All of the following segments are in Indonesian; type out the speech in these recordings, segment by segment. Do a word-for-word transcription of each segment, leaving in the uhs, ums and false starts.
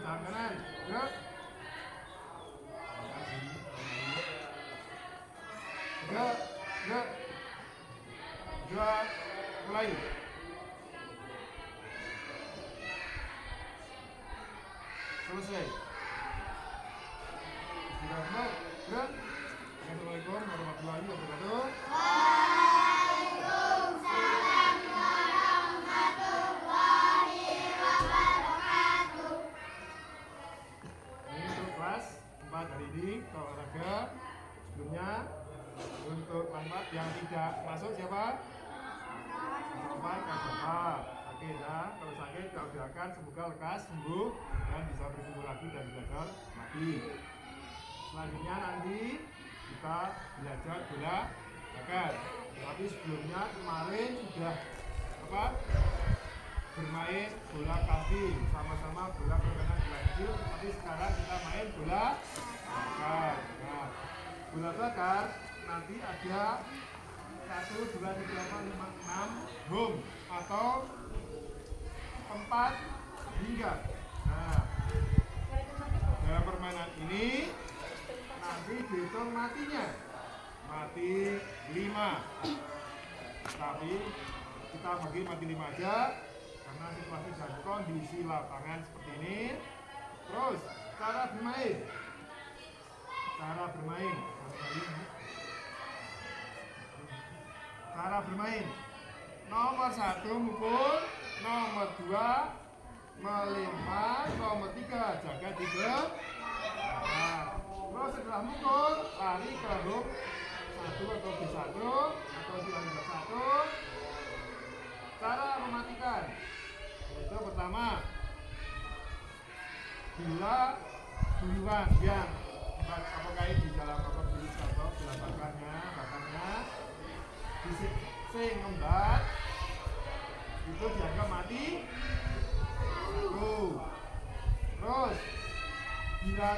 tangan kanan, gerak. Gerak, gerak. Dua, mulai. Selesai. Sudah benar, gerak. Assalamualaikum warahmatullahi wabarakatuh. Waalaikumsalam warahmatullahi wabarakatuh. Ini untuk kelas empat hari ini olahraga. Sebelumnya untuk kelas yang tidak masuk siapa? Empat, kelas empat. Sakit ya. Kalau sakit kalau doakan semoga lekas sembuh dan bisa berkumpul lagi dan belajar lagi. Selanjutnya nanti kita belajar bola bakat. Tapi sebelumnya kemarin sudah apa? Bermain bola kaki sama-sama bola permainan bola kecil. Tapi sekarang kita main bola bakar. Nah, bola bakar nanti ada satu, dua, tiga, empat, lima, enam home atau empat hingga. Nah, dalam permainan ini nanti dihitung matinya, mati lima. Tapi kita bagi mati lima aja karena situasi dan kondisi lapangan seperti ini. Terus cara bermain, cara bermain, cara bermain. Nomor satu mukul, nomor dua melempar, nomor tiga jaga tiga. Nah, terus setelah mukul lari ke hook satu atau B satu atau di satu. Cara mematikan itu pertama, bila duluan yang apakah di dalam apa di atau dalam bakarnya bakarnya dising ngembat itu dianggap mati satu. Terus bila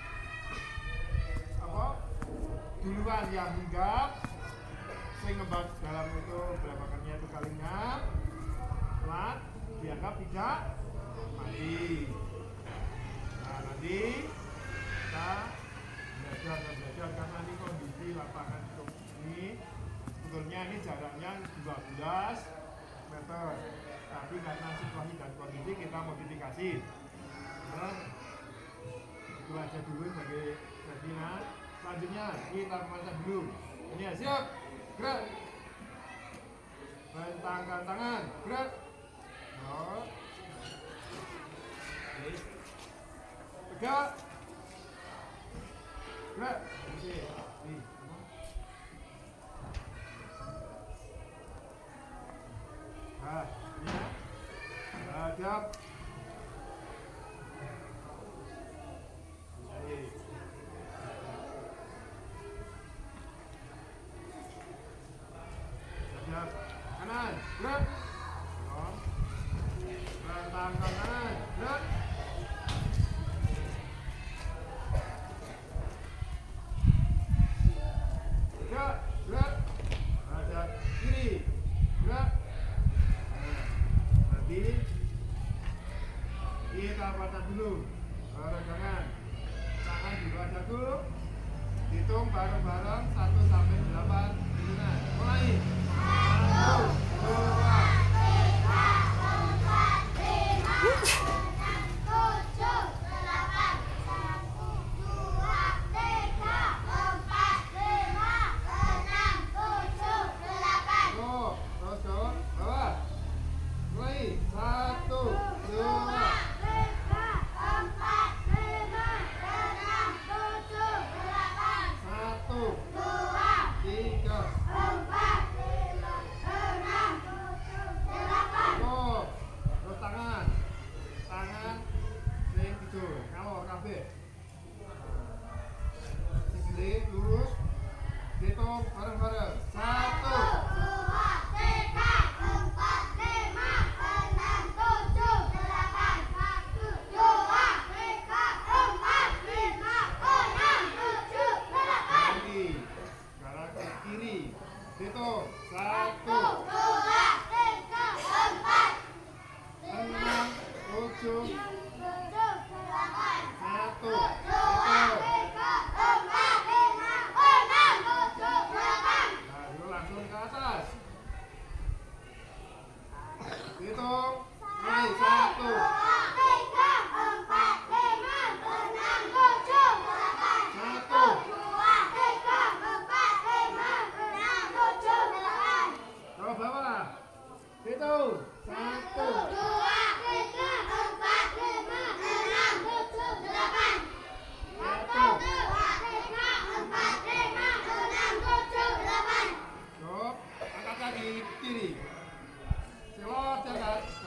apa duluan yang hinggap sing ngembat dalam itu belakangannya itu kalinya telat dianggap tidak mati. Nah nanti kita belajar dan belajar karena ini kondisi lapangan untuk ini sebetulnya ini jaraknya dua belas meter, tapi karena situasi dan kondisi kita modifikasi. Nah, itu aja dulu sebagai webinar. Selanjutnya kita pemanasan dulu. Ini ya, siap, gerak. Bentangkan tangan, gerak. Oh. Tegak. Gerak. Nih. Nah, ini ya. Hadap. Kanan, gerak. Rentang kanan, gerak. Gerak, gerak. Hadap kiri, gerak. Nanti kita patah dulu. Jangan tangan di bawah satu. Hitung bareng-bareng satu sampai delapan. Mulai. Satu, dua, tiga, empat, lima, enam, tujuh, delapan. Satu, dua, tiga, empat, lima, enam, tujuh, delapan. Oh, terus ke bawah. Mulai. Satu, dua, tiga, empat, lima, enam, tujuh, delapan. Satu, dua, tiga, empat, lima, enam, tujuh, delapan. Oh, terus tangan, tangan, sing gitu, kalau kabeh, sisi lurus, hitung bareng-bareng. Satu, dua, tiga, empat, lima, enam, tujuh, delapan. Satu, dua, tiga, empat, lima, enam, tujuh, delapan. Lagi, sekarang ke kiri, hitung. Satu, dua, tiga, empat, enam, tujuh, delapan.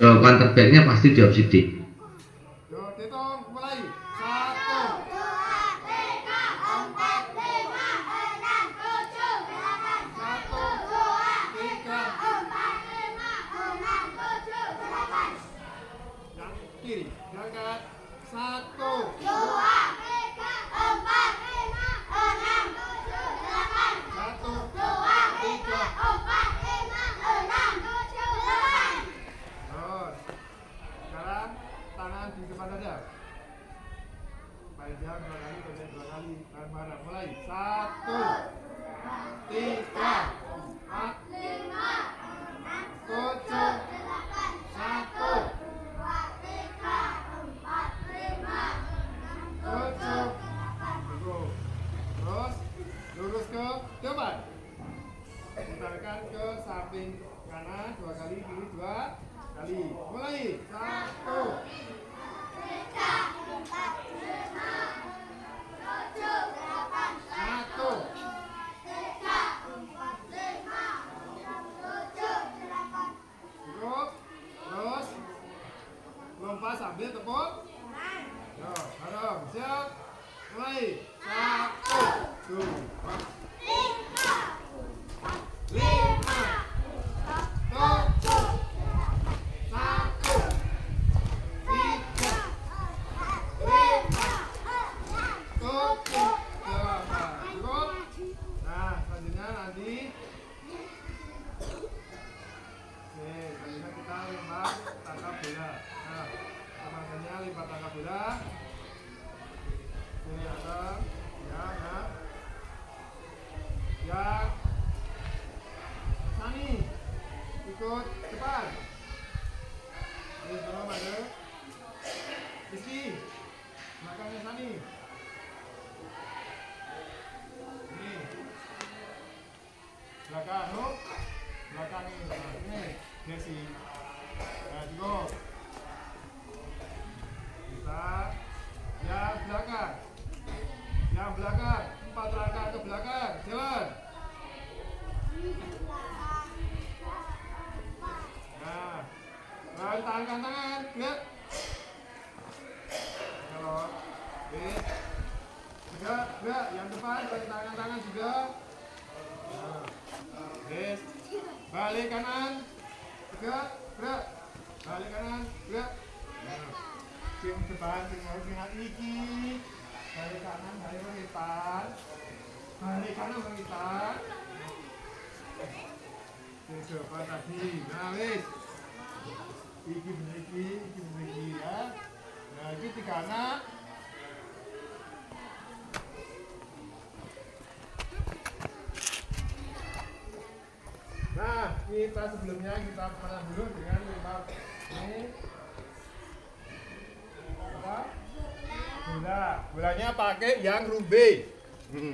Jawaban terbaiknya pasti jawab C D. Yo, hitung mulai. Satu. dua, tiga, empat, lima, enam, tujuh, delapan. Satu. dua, Tiga. empat, lima, enam, tujuh, delapan. Yang kiri. Gerakan. Satu. dua, tiga, empat, lima, enam, tujuh, delapan. Satu. dua, tiga, empat, lima, enam, tujuh, delapan. Terus. Sekarang tangan di depan dada. Panjang dua kali, pendek dua kali. Tahan bareng. Mulai. Satu. Tiga. Empat. lima, Tujuh. delapan. Satu. dua, tiga, empat, lima, Tujuh. Cukup. Terus lurus ke depan. Putarkan ke samping kanan dua kali, kiri dua kali. Mulai. Satu. tiga, empat, lima, tujuh, delapan. Satu. tiga, empat, lima, tujuh, delapan. Cukup. Terus lompat sambil tepuk. Yo, bareng. Siap. Mulai. Satu. Dua. Tiga, Lima. Tujuh. Satu. Tiga. Lima. Tujuh. Delapan. Cukup. Nah, selanjutnya nanti. Oke, selanjutnya kita lempar tangkap bola. Nah, tangannya lempar tangkap bola. Oke, atas. Ya, ya. Yang Sani ikut depan. Ini belum ada. Rizky, belakangnya Sani. Ini belakang, no? Belakang ini, nah, ini Desi. Nah, cukup. Kita yang belakang, yang belakang, empat langkah ke belakang, jalan. Nah, balik tangan tangan, gerak. Kalau, oke, juga, gerak. Yang depan balik tangan tangan juga. Nah, oke, balik kanan, gerak, gerak. Balik kanan, gerak. Nah, sing depan, sing mau sing iki. Balik kanan, balik ke depan. Balik kanan ke depan. Sing depan tadi. Nah, wis. Iki bener iki, iki bener iki ya. Nah, iki tiga anak. Nah, kita sebelumnya kita pernah dulu dengan lempar ini apa? Bola. Bolanya pakai yang rumbe. Hmm.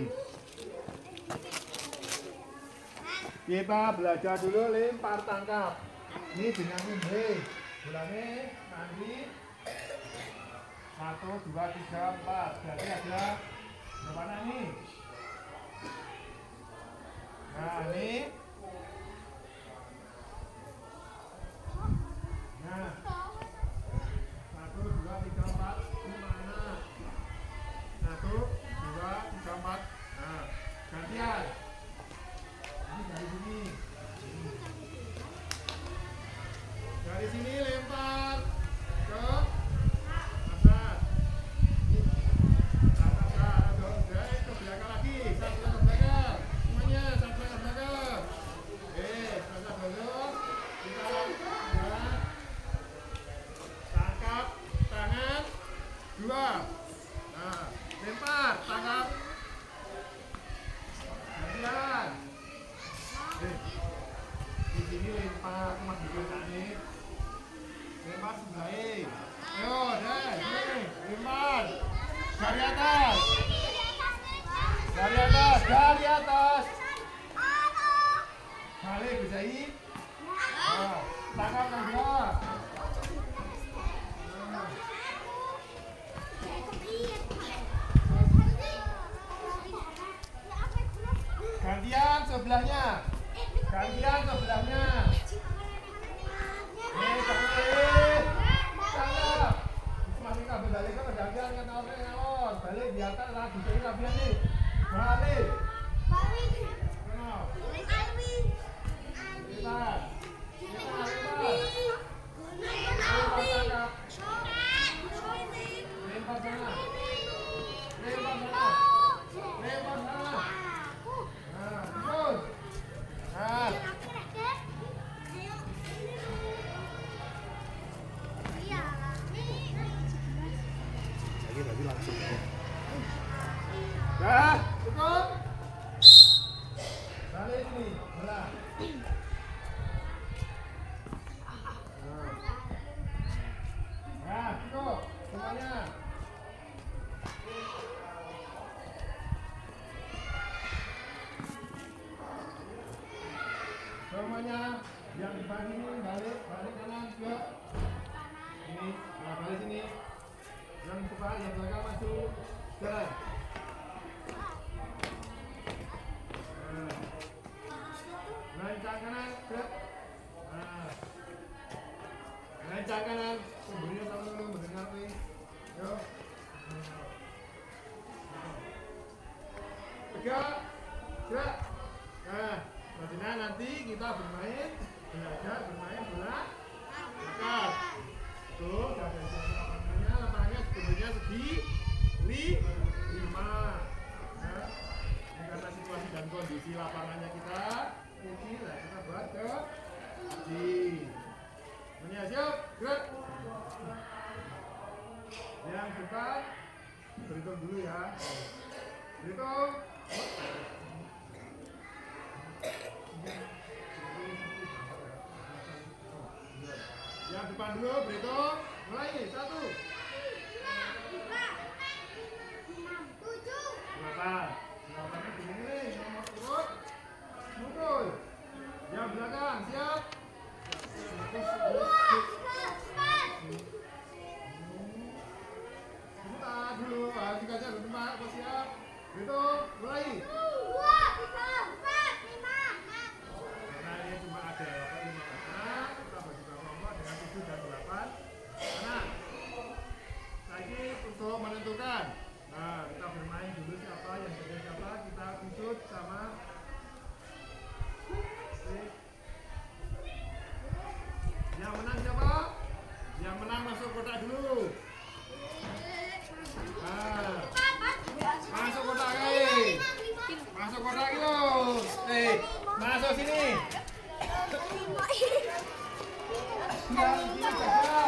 Kita belajar dulu lempar tangkap. Ini dengan rumbe. Bolanya nanti satu, dua, tiga, empat. Jadi ada berapa nih? Nah, ini. Nah, satu, dua, tiga, empat, lima anak. Satu, dua, tiga, empat. Nah, gantian. Ini dari sini. Dari sini lempar ke atas. Atas, atas, ke belakang lagi. Satu ke belakang. Semuanya satu ke belakang. Eh, satu dulu. Kita ya. Tangkap tangan dua. Nah, lempar tangkap. Gantian. Eh, di sini lempar mas di sini. Lempar sebelah ini. Ayo, deh, sini lempar dari atas. Dari atas, dari atas. Balik bisa ini. Nah, tangkap yang dua. Gantian sebelahnya. Gantian sebelahnya. Nih, gantian. balik ke pedagang kan orang ngalor. Balik biarkan lah di sini rapian nih. Balik. Balik. Kenal. Balik. Lipat. Lipat. Lipat sana. Lipat sana. Lipat sana. Nah, terus. Nah. Lagi lagi langsung. Dah, cukup. Balik sini, belah. Nah, cukup semuanya. Semuanya yang dibagi ini balik, balik kanan ke ini, nah balik sini. Yang depan, yang belakang maju, jalan. Lencang kanan, gerak. Nah, lencang kanan, berinya sama dulu, mendengar nih. Yuk. Tegak, gerak. Nah, selanjutnya nanti kita bermain, belajar bermain bola angkat. Tuh, dari lapangannya, lapangannya sebenarnya segi li, lima. Nah, ini karena situasi dan kondisi lapangannya kita kecil, nah kita buat ke segi. Semuanya siap, gerak. Yang depan, berhitung dulu ya. Berhitung. Yang depan dulu, berhitung. Mulai, satu. Delapan. Delapannya begini nih, nomor urut. Mukul. Yang belakang, siap. Sebentar dulu, harus dikasih ada tempat, apa siap. Berhitung, mulai. Karena ini cuma ada apa, lima anak, kita bagi kelompok dengan tujuh dan delapan anak. Lagi untuk menentukan. Nah, kita bermain dulu siapa yang jaga siapa, kita pisut sama yang menang siapa? Yang menang masuk kotak dulu. Nah, masuk kotak guys. Masuk kotak yuk. Eh, masuk sini. Yang sini jaga.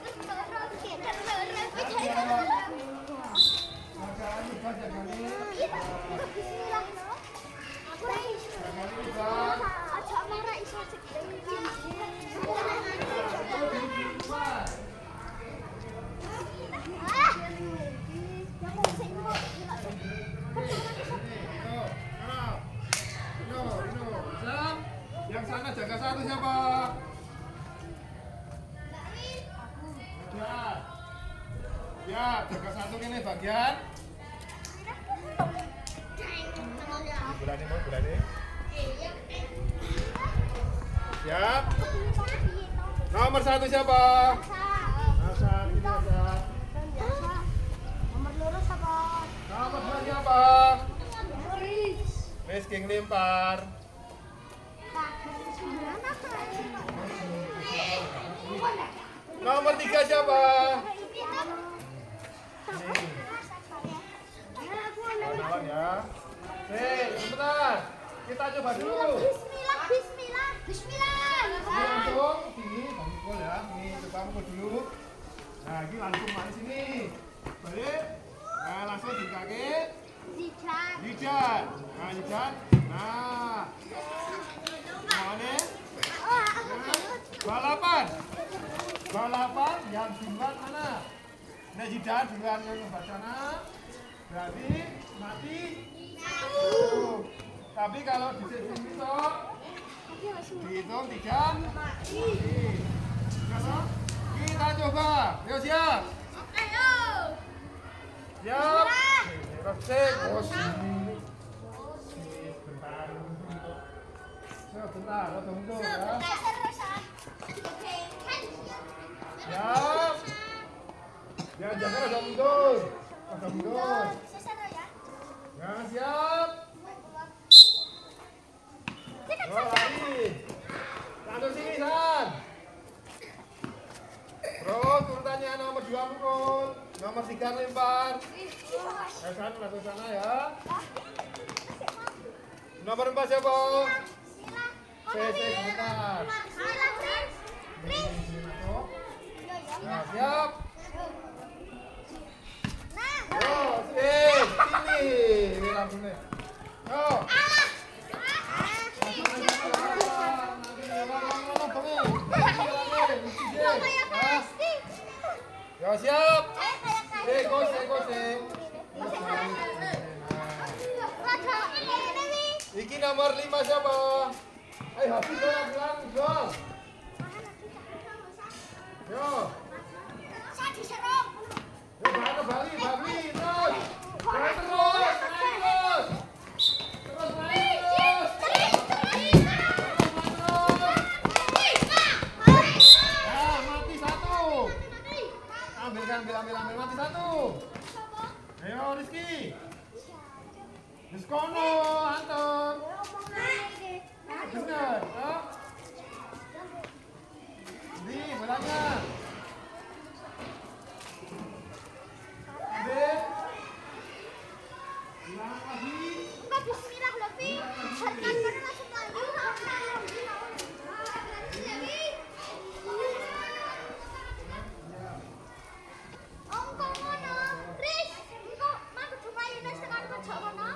Yang sana jaga satu siapa? Ya, ya jaga satu ini bagian. Berani mau berani. Siap. Nomor satu siapa? Hasan, ini Hasan. Nomor lurus apa? Nomor dua siapa? Rizky ngelempar. Nomor tiga siapa? Kawan-kawan ya. Hei, sebentar. Kita coba dulu. Bismillah, bismillah, bismillah. Ini langsung sini, bang Mukul ya. Ini coba mukul dulu. Nah, ini langsung main sini. Balik. Nah, langsung di kaki. Jidat. Jidat. Nah, jidat. Nah. Mana? Balapan. Balapan yang duluan mana? Nah, jidat duluan yang ke sana. Berarti mati. Tuh. Tapi kalau di sini besok dihitung tiga. Kalau kita coba, yuk siap. Ayo. Siap. Resik, bos. Bentar. Sebentar, tunggu ya. Siap. Ya Ya, jangan ada mundur. Ada mundur. Ya, siap. Oh, lari. Tandur sini, San. Terus urutannya nomor dua pukul, nomor tiga lempar. Ya, San, langsung sana ya. Nomor empat siapa? Saya, saya sebentar. Nah, siap. Yo, sini, sini. Ini langsung nih. Yo. Yo, siap. Eh, gos, eh, gos, eh. Iki nomor lima siapa? Ayo, habis bola pulang, gol. Yo. Yo, balik, balik, balik, terus. Balik terus, naik terus. Terus naik terus. Ya, mati satu. Ambil, ambil, ambil, ambil, mati satu. Ayo, Rizky. Diskono, Anton. Bener, oh. Di, bolanya. Ambil. Ulang lagi. Bismillah, Lofi. Harga langsung lagi. Om kok ngono? Riz, engko mak cobain nek tekan kok ngono.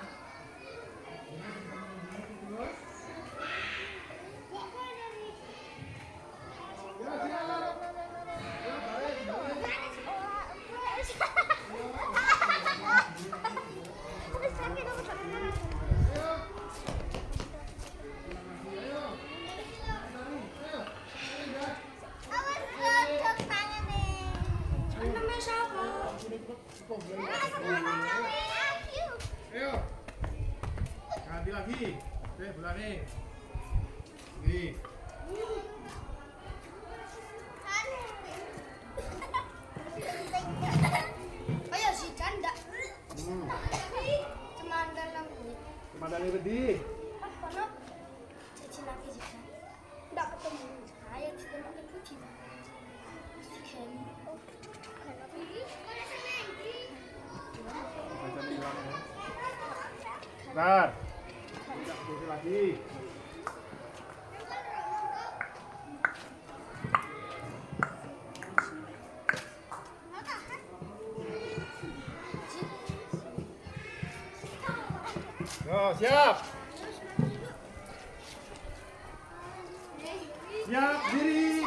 Ayo. Ganti lagi. Oke, bulan nih. Di. Ayo si canda. Hmm. Cuman dalam menit. Cuma dari bedi. Kono cici lagi juga. Enggak ketemu. Saya cici lagi kucing. Bentar. Tidak boleh lagi. Yo, siap. Siap, diri.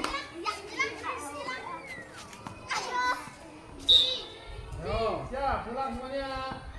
Yo, siap, pulang semuanya.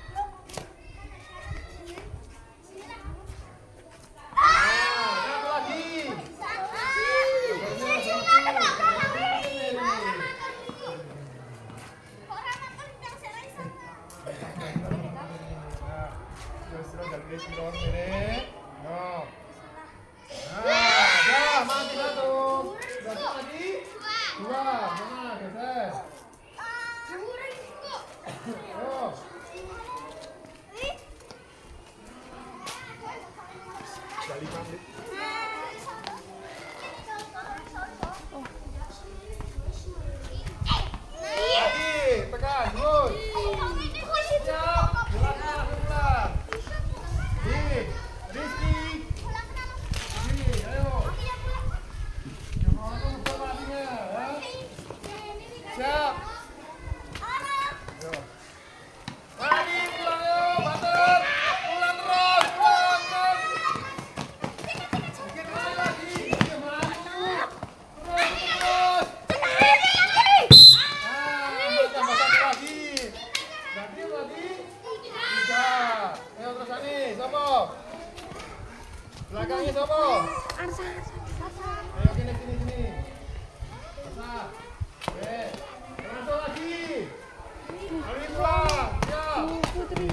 Belakangnya siapa? Arsa. Ayo sini sini sini. Arsa. Oke. Masuk lagi. Alwi pulang. Ya. Putri.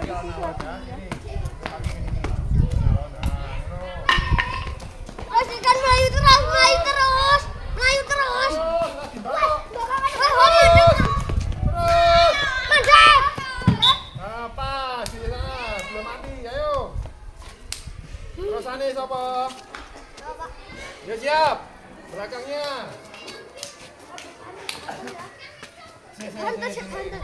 Pastikan melayu terus, melayu terus, melayu terus. Terus lagi balok. Terus. siapa? Ya siap. Belakangnya. Hantu sih hantu.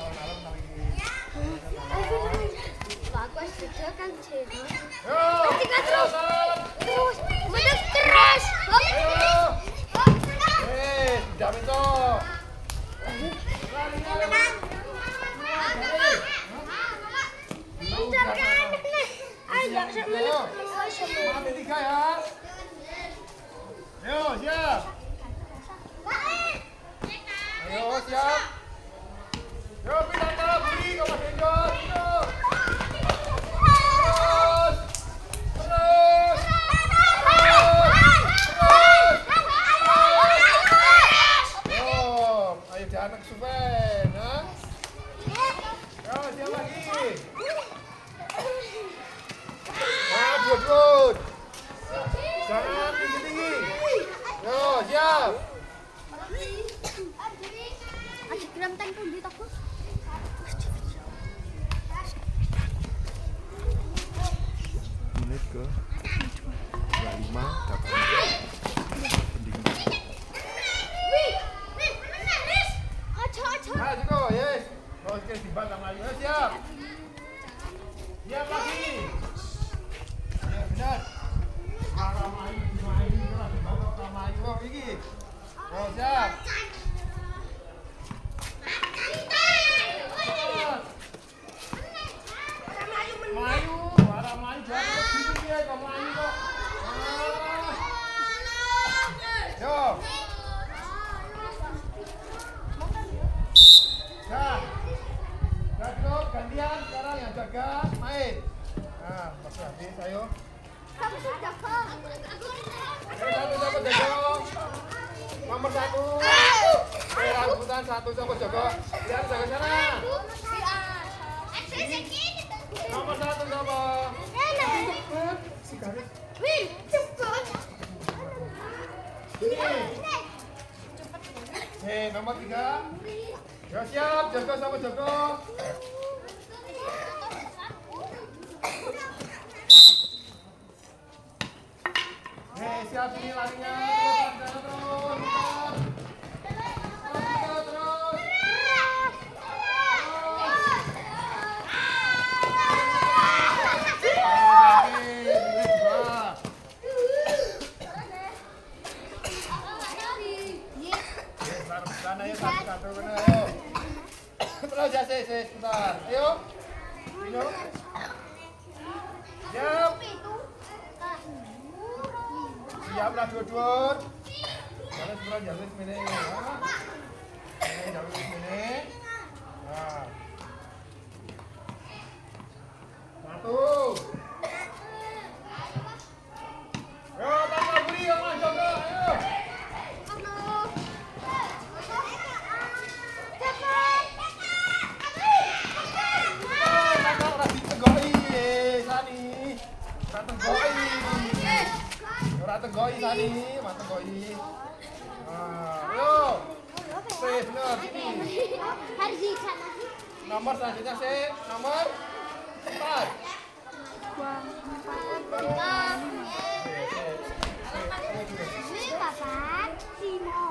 Bagus juga kan cewek. Terus, terus, terus, terus. Ayo. Eh, jamin toh. Ayo, tiga ya. Ayo, siap. Ayo, siap. Yo, pinata, beri ke Mas Enjo. Terus. Terus. Yo, ayo jangan kesupen, ha? Yo, siap lagi. Nah, duduk. Jangan tinggi-tinggi. Yo, siap. Asyik gram tanpa di takut. Menit ke dua puluh lima katanya. Nah, cukup, yes. Kalau kita tiba sama Ayu, siap. Siap lagi. Ya, benar. Sama Ayu, sama Ayu, sama Ayu, oh, ini. Oh, siap. Melayu, warna Melayu jangan begini dia, kok Melayu kok. Yo. Nah, Jago gantian sekarang yang jaga main. Nah, Mas Habis, ayo. Kamu sudah kok. Satu satu jago. Nomor satu. Eh, rambutan satu satu jago. Lihat jaga sana. Nomor satu siapa? Cepet, si garis. Wih, cepet. Ini. Eh, nomor tiga. Ya siap, jago sama jago. Eh, siap ini larinya. Terus, terus, terus. Terus, terus. Sana ya, satu-satu benar, ayo. Terus ya, saya, saya, sebentar. Ayo. Ayo. Siap. Siap lah, dua-dua. Jalan sebentar, jalan sini. Ini, jalan sini. Nah. Satu. Yo, tambah beri, ya, Mas Joko. Ayo. Ora tenggoi sani, mat tenggoi. Ah, yo. Sih, bener. Harus di sana. Nomor selanjutnya sih, nomor empat. Ini Bapak Timo.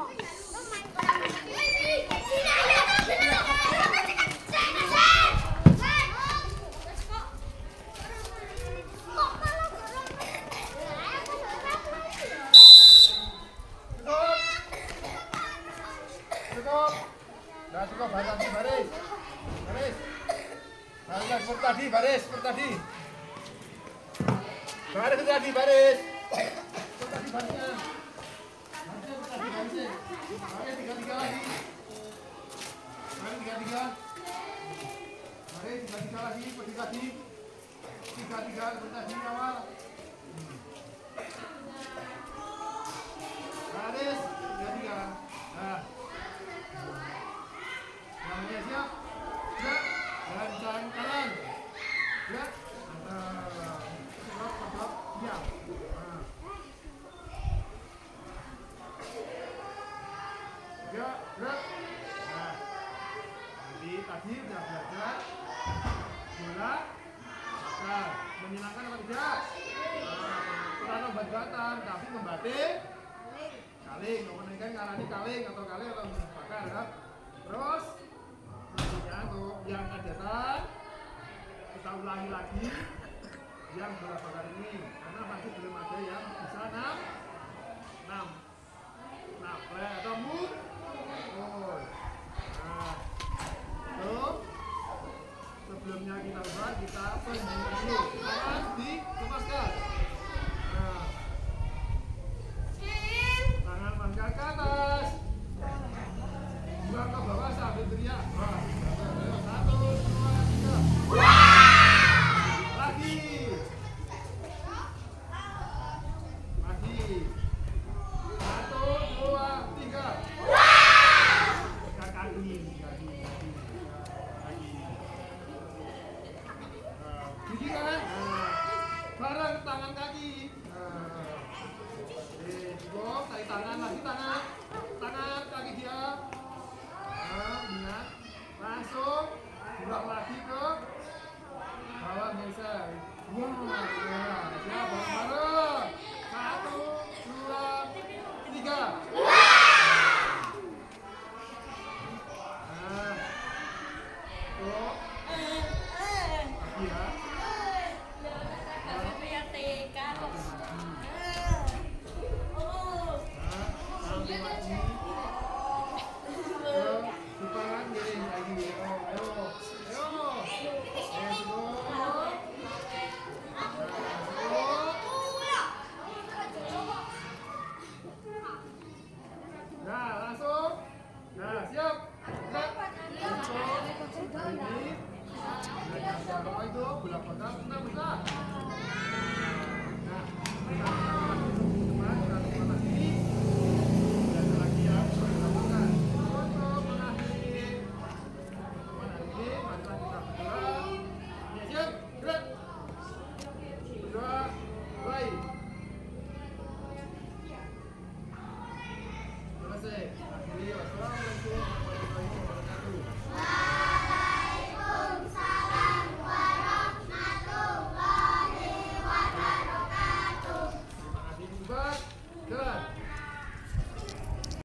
Nah, cukup baris, baris, baris, baris, seperti tadi, baris, seperti tadi, baris seperti tadi, baris, seperti tadi barisnya, barisnya seperti tadi, barisnya, baris tiga tiga lagi, baris tiga tiga, baris tiga tiga lagi, seperti tadi, tiga tiga seperti tadi awal, baris tiga tiga, nah. Namanya siap? Siap? Jalan kanan. Siap? Mantap. Stop, stop, siap. Ya, gerak. Nah, jadi tadi sudah belajar bola, maka menyenangkan apa tidak? Nah, bukan obat-obatan, tapi membatik kaling. Ngomongin kan ngarani kaling atau kaling atau bakar ya. Terus selanjutnya untuk yang kegiatan kita ulangi lagi yang bola bakar ini karena masih belum ada yang bisa enam enam naple atau mut. Oh, nah, itu sebelumnya kita buat kita pendingin dulu, tangan dilepaskan. Nah, tangan angkat ke atas, buang ke bawah sambil teriak. Wah, satu, dua, tiga. Lagi, lagi. Satu, dua, tiga. Tiga kali, kaki, kaki, kaki. Nah, gigi kan? Nah, bareng tangan kaki. Nah, oke, cukup. Tarik tangan lagi, tangan, tangan kaki dia. Nah, ingat, langsung pulang lagi ke bawah geser. Wah, ya, siap, bareng. Satu, dua, tiga. Nah, tuh, lagi ya. Nah, sampai lagi. Ayo, depan miring lagi. Ayo, ayo, ayo. Ayo, cukup. Nah, cukup. Nah, langsung. Nah, siap. Gerak. Cukup. Ini. Nah, yang itu bola bakar enam besar.